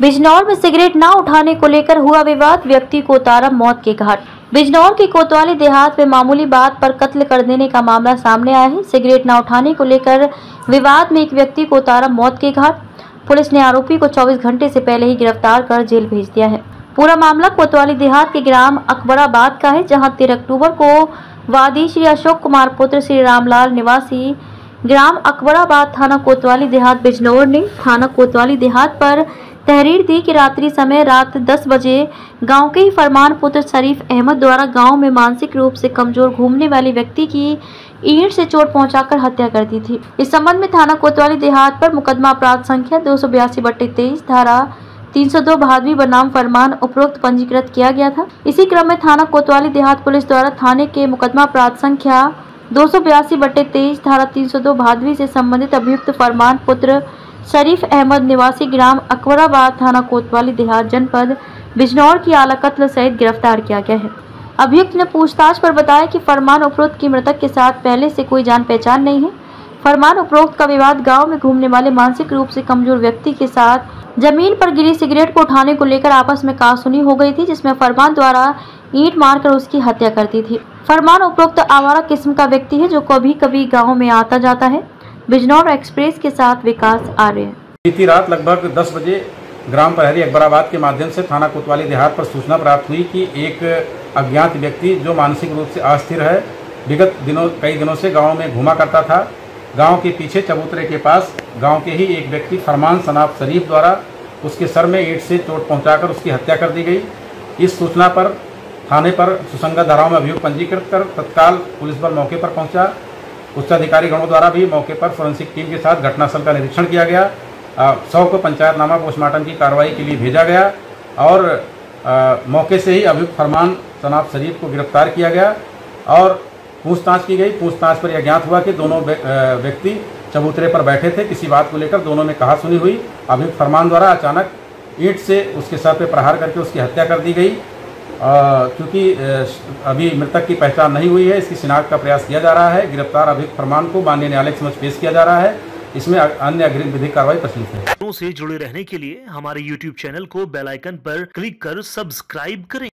बिजनौर में सिगरेट न उठाने को लेकर हुआ विवाद, व्यक्ति को उतारा मौत के घाट। बिजनौर के कोतवाली देहात में मामूली बात पर कत्ल कर देने का मामला सामने आया है। सिगरेट न उठाने को लेकर विवाद में एक व्यक्ति को उतारा मौत के घाट। पुलिस ने आरोपी को 24 घंटे से पहले ही गिरफ्तार कर जेल भेज दिया है। पूरा मामला कोतवाली देहात के ग्राम अकबराबाद का है, जहां 13 अक्टूबर को वादी श्री अशोक कुमार पुत्र श्री रामलाल निवासी ग्राम अकबराबाद थाना कोतवाली देहात बिजनौर ने थाना कोतवाली देहात पर तहरीर दी कि रात 10 बजे गांव के ही फरमान पुत्र शरीफ अहमद द्वारा गांव में मानसिक रूप से कमजोर घूमने वाले व्यक्ति की ईंट से चोट पहुंचाकर हत्या कर दी थी। इस संबंध में थाना कोतवाली देहात पर मुकदमा अपराध संख्या 282/23 धारा 302 भादवी बनाम फरमान उपरोक्त पंजीकृत किया गया था। इसी क्रम में थाना कोतवाली देहात पुलिस द्वारा थाने के मुकदमा अपराध संख्या 282/23 धारा 302 भादवी से संबंधित अभियुक्त फरमान पुत्र शरीफ अहमद निवासी ग्राम अकबराबाद थाना कोतवाली देहात जनपद बिजनौर की आला कत्ल सहित गिरफ्तार किया गया है। अभियुक्त ने पूछताछ पर बताया कि फरमान उपरोक्त की मृतक के साथ पहले से कोई जान पहचान नहीं है। फरमान उपरोक्त का विवाद गांव में घूमने वाले मानसिक रूप से कमजोर व्यक्ति के साथ जमीन पर गिरी सिगरेट को उठाने को लेकर आपस में कहासुनी हो गई थी, जिसमें फरमान द्वारा ईंट मारकर उसकी हत्या कर दी थी। फरमान उपरोक्त आवारा किस्म का व्यक्ति है जो कभी कभी गाँव में आता जाता है। बिजनौर एक्सप्रेस के साथ विकास आर्य। बीती रात लगभग 10 बजे ग्राम प्रहरी अकबराबाद के माध्यम से थाना कोतवाली देहात पर सूचना प्राप्त हुई कि एक अज्ञात व्यक्ति जो मानसिक रूप से अस्थिर है, विगत कई दिनों से गांव में घूमा करता था। गांव के पीछे चबूतरे के पास गांव के ही एक व्यक्ति फरमान सनाब शरीफ द्वारा उसके सर में ईंट से चोट पहुंचाकर उसकी हत्या कर दी गई। इस सूचना पर थाने पर सुसंगत धाराओं में अभियोग पंजीकृत कर तत्काल पुलिस बल मौके पर पहुंचा। उच्चाधिकारी गणों द्वारा भी मौके पर फोरेंसिक टीम के साथ घटनास्थल का निरीक्षण किया गया। 100 को पंचायतनामा पोस्टमार्टम की कार्रवाई के लिए भेजा गया और मौके से ही अभियुक्त फरमान सनाब शरीफ को गिरफ्तार किया गया और पूछताछ की गई। पूछताछ पर यह ज्ञात हुआ कि दोनों व्यक्ति चबूतरे पर बैठे थे। किसी बात को लेकर दोनों में कहासुनी हुई। अभियुक्त फरमान द्वारा अचानक ईंट से उसके सर पर प्रहार करके उसकी हत्या कर दी गई। क्योंकि अभी मृतक की पहचान नहीं हुई है, इसकी शिनाख्त का प्रयास किया जा रहा है। गिरफ्तार अभियुक्त फरमान को माननीय न्यायालय के समक्ष पेश किया जा रहा है। इसमें अन्य अग्रिम विधिक कार्रवाई प्रचलित है। से जुड़े रहने के लिए हमारे YouTube चैनल को बेल आइकन पर क्लिक कर सब्सक्राइब करें।